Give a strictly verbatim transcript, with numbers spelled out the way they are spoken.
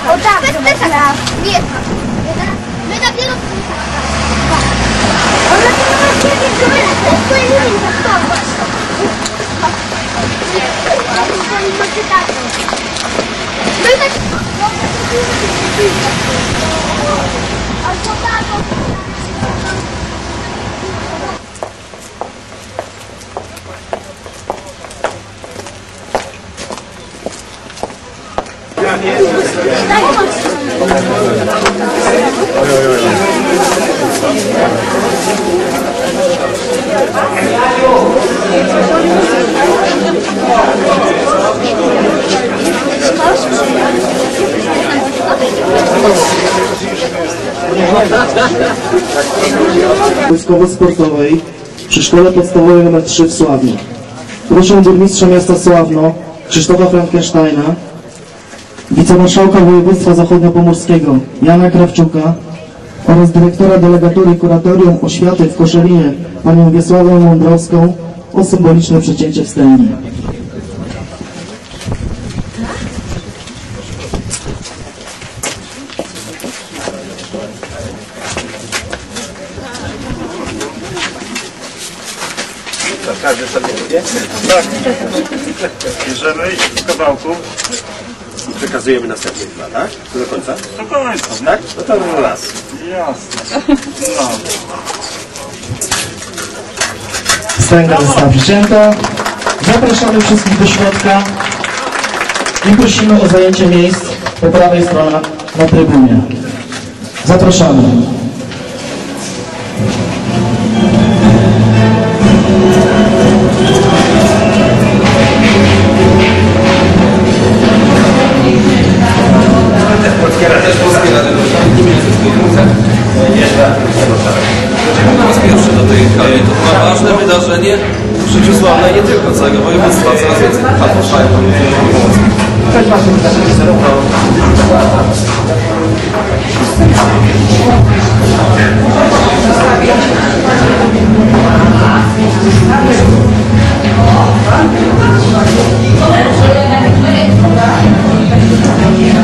O tak, nie. My dopiero... Ona to ma ciebie w górę, to jest inna, to właśnie. No i tak... Wojskowo-sportowej przy Szkole Podstawowej nr trzy w Sławnie. Proszę burmistrza miasta Sławno Krzysztofa Frankensteina, wicemarszałka województwa zachodniopomorskiego Jana Krawczuka oraz dyrektora delegatury Kuratorium Oświaty w Koszalinie panią Wiesławę Mądrowską o symboliczne przecięcie wstęgi. Każdy sobie wie? Tak. Bierzemy z kawałku i przekazujemy następnie dwa, tak? Do końca? Do końca. Tak? No to raz. Jasne. No. Wstęga została przycięta. Zapraszamy wszystkich do środka i prosimy o zajęcie miejsc po prawej stronie na, na trybunie. Zapraszamy. Pierwsze do tej hali. To było ważne wydarzenie w życiu Sławna i nie tylko, całego województwa. Coraz więcej hal powstaje po Pomorskim. To jest ważne wydarzenie zarówno Thank you.